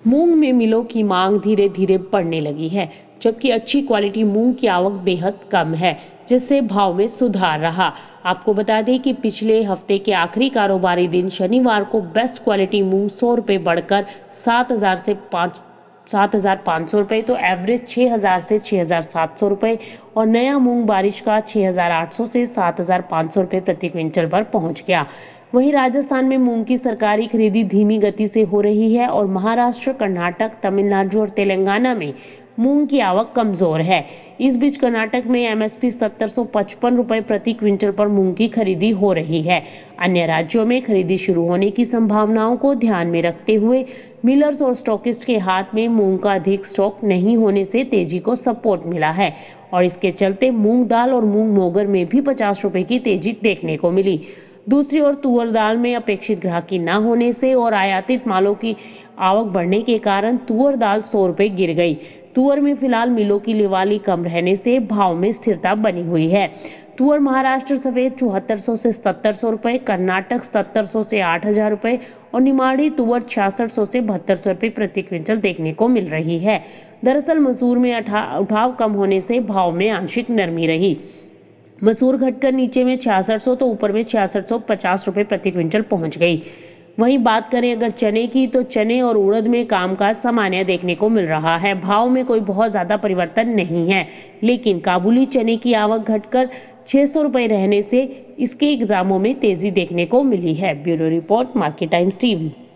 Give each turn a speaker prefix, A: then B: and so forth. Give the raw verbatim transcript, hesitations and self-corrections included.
A: मूंग में मिलों की मांग धीरे धीरे बढ़ने लगी है, जबकि अच्छी क्वालिटी मूंग की आवक बेहद कम है, जिससे भाव में सुधार रहा। आपको बता दें कि पिछले हफ्ते के आखिरी कारोबारी दिन शनिवार को बेस्ट क्वालिटी मूंग सौ रुपये बढ़कर सात हजार से पाँच सात हजार पाँच सौ रुपये तो एवरेज छः हजार से छः हजार सात सौ रुपये और नया मूंग बारिश का छः हजार आठ सौ से सात हजार पाँच सौ रुपये प्रति क्विंटल पर पहुंच गया। वहीं राजस्थान में मूंग की सरकारी खरीदी धीमी गति से हो रही है और महाराष्ट्र, कर्नाटक, तमिलनाडु और तेलंगाना में मूंग की आवक कमजोर है। इस बीच कर्नाटक में एमएसपी सत्तर सौ पचपन रुपए प्रति क्विंटल पर मूंग की खरीदी हो रही है। अन्य राज्यों में खरीदी शुरू होने की संभावनाओं को ध्यान में रखते हुए मिलर्स और स्टॉकिस्ट के हाथ में मूंग का अधिक स्टॉक नहीं होने से तेजी को सपोर्ट मिला है और इसके चलते मूंग दाल और मूंग मोगर में भी पचास रुपए की तेजी देखने को मिली। दूसरी ओर तुअर दाल में अपेक्षित ग्राहकी न होने से और आयातित मालों की आवक बढ़ने के कारण तुअर दाल सौ रुपए गिर गई। तुअर में फिलहाल मिलों की लिवाली कम रहने से भाव में स्थिरता बनी हुई है। तुअर महाराष्ट्र सफेद चौहत्तर सौ से सत्तर सौ रुपए, कर्नाटक सत्तर सौ से आठ हजार रुपए और निमाड़ी तुअर छियासठ सौ से बहत्तर सौ रुपए प्रति क्विंटल देखने को मिल रही है। दरअसल मसूर में उठाव कम होने से भाव में आंशिक नरमी रही। मसूर घटकर नीचे में छियासठ सौ तो ऊपर में छियासठ सौ पचास रुपए प्रति क्विंटल पहुंच गई। वहीं बात करें अगर चने की, तो चने और उड़द में कामकाज सामान्य देखने को मिल रहा है। भाव में कोई बहुत ज्यादा परिवर्तन नहीं है, लेकिन काबुली चने की आवक घटकर छह सौ रुपए रहने से इसके दामों में तेजी देखने को मिली है। Bureau report, Market Times TV.